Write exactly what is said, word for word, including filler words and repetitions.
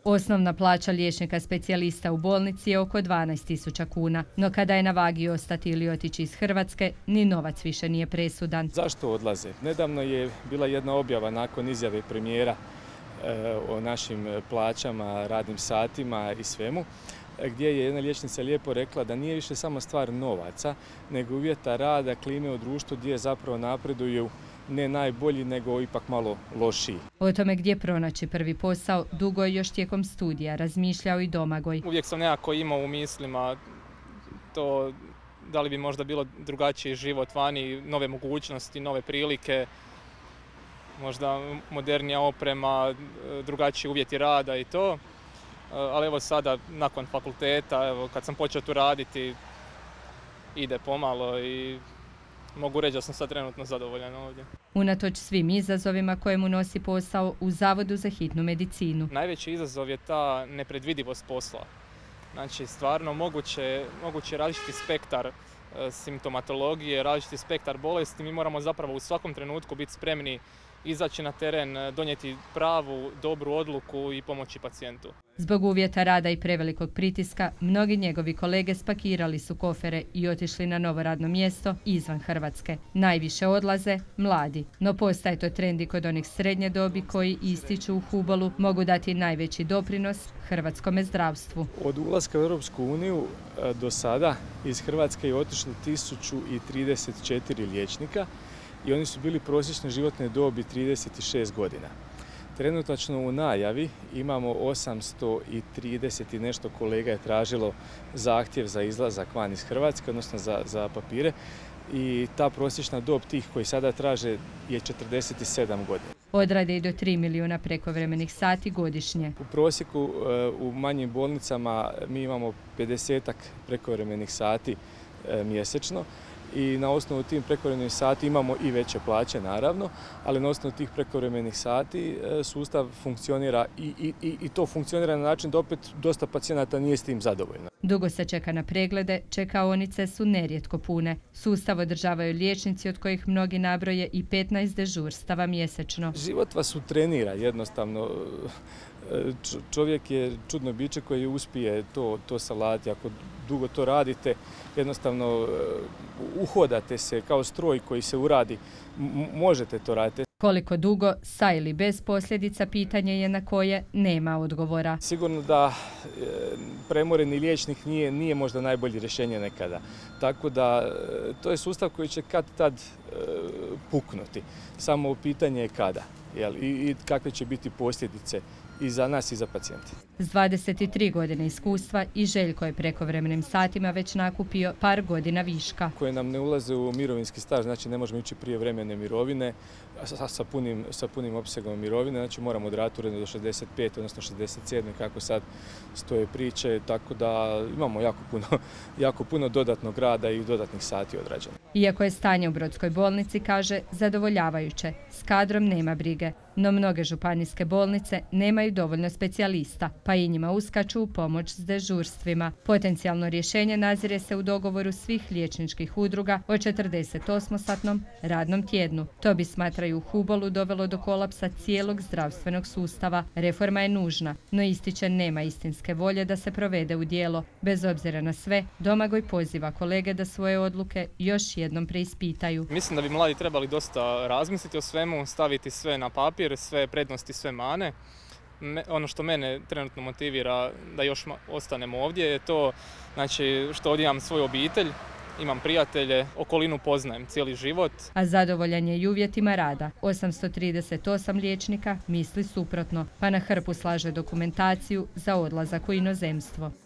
Osnovna plaća liječnika specijalista u bolnici je oko dvanaest tisuća kuna, no kada je na vagi ostati ili otići iz Hrvatske, ni novac više nije presudan. Zašto odlaze? Nedavno je bila jedna objava nakon izjave premijera o našim plaćama, radnim satima i svemu, gdje je jedna liječnica lijepo rekla da nije više samo stvar novaca, nego uvjeta rada, klime u društvu gdje zapravo napreduju ne najbolji, nego ipak malo lošiji. O tome gdje pronaći prvi posao dugo je još tijekom studija razmišljao i Domagoj. Uvijek sam nekako imao u mislima to da li bi možda bilo drugačiji život vani, nove mogućnosti, nove prilike, možda modernija oprema, drugačiji uvjeti rada i to. Ali evo sada, nakon fakulteta, evo, kad sam počeo tu raditi, ide pomalo i mogu reći da sam sad trenutno zadovoljan ovdje. Unatoč svim izazovima koje mu nosi posao u Zavodu za hitnu medicinu. Najveći izazov je ta nepredvidivost posla. Znači, stvarno moguće, moguće različiti spektar e, simptomatologije, različiti spektar bolesti. Mi moramo zapravo u svakom trenutku biti spremni izaći na teren, donijeti pravu, dobru odluku i pomoći pacijentu. Zbog uvjeta rada i prevelikog pritiska, mnogi njegovi kolege spakirali su kofere i otišli na novo radno mjesto izvan Hrvatske. Najviše odlaze mladi, no postaje to trend i kod onih srednje dobi koji ističu u Hubolu mogu dati najveći doprinos hrvatskome zdravstvu. Od ulaska u Europsku uniju do sada iz Hrvatske je otišlo tisuću trideset četiri liječnika i oni su bili prosječne životne dobi trideset šest godina. Trenutačno u najavi imamo osamsto trideset i nešto kolega je tražilo zahtjev za izlazak van iz Hrvatske, odnosno za, za papire, i ta prosječna dob tih koji sada traže je četrdeset sedam godina. Odrade i do tri milijuna prekovremenih sati godišnje. U prosjeku u manjim bolnicama mi imamo pedesetak prekovremenih sati mjesečno. I na osnovu tih prekovremenih sati imamo i veće plaće, naravno, ali na osnovu tih prekovremenih sati sustav funkcionira i, i, i to funkcionira na način da opet dosta pacijenata nije s tim zadovoljno. Dugo se čeka na preglede, čekaonice su nerijetko pune. Sustav održavaju liječnici od kojih mnogi nabroje i petnaest dežurstava mjesečno. Život vas utrenira jednostavno. Čovjek je čudno biće koji uspije to, to savladati. Ako dugo to radite, jednostavno uhodate se kao stroj koji se uradi, možete to raditi. Koliko dugo, sa ili bez posljedica, pitanje je na koje nema odgovora. Sigurno da premoreni liječnik nije, nije možda najbolje rješenje nekada. Tako da to je sustav koji će kad tad puknuti. Samo pitanje je kada, jel, i, i kakve će biti posljedice i za nas i za pacijente. S dvadeset tri godine iskustva i Željko je prekovremenim satima već nakupio par godina viška. Koje nam ne ulaze u mirovinski staž, znači ne možemo ići prije vremene mirovine sa, sa, punim, sa punim opsegom mirovine, znači moramo odraditi uredno do šezdeset pet, odnosno šezdeset sedam kako sad stoje priče, tako da imamo jako puno, jako puno dodatnog rada i dodatnih sati odrađeno. Iako je stanje u Brodskoj bolnici, kaže, zadovoljavajuće, s kadrom nema brige, no mnoge županijske bolnice nemaju dovoljno specijalista, pa i njima uskaču u pomoć s dežurstvima. Potencijalno rješenje nazire se u dogovoru svih liječničkih udruga o četrdeset osmosatnom radnom tjednu. To bi, smatraju u Hubolu, dovelo do kolapsa cijelog zdravstvenog sustava. Reforma je nužna, no ističe nema istinske volje da se provede u djelo. Bez obzira na sve, Domagoj poziva kolege da svoje odluke još jednom preispitaju. Mislim da bi mladi trebali dosta razmisliti o svemu, staviti sve na papir, sve prednosti, sve mane. Ono što mene trenutno motivira da još ostanem ovdje je to, znači, što ovdje imam svoju obitelj, imam prijatelje, okolinu poznajem cijeli život. A zadovoljan je i uvjetima rada. osamsto trideset osam liječnika misli suprotno, pa na hrpu slaže dokumentaciju za odlazak u inozemstvo.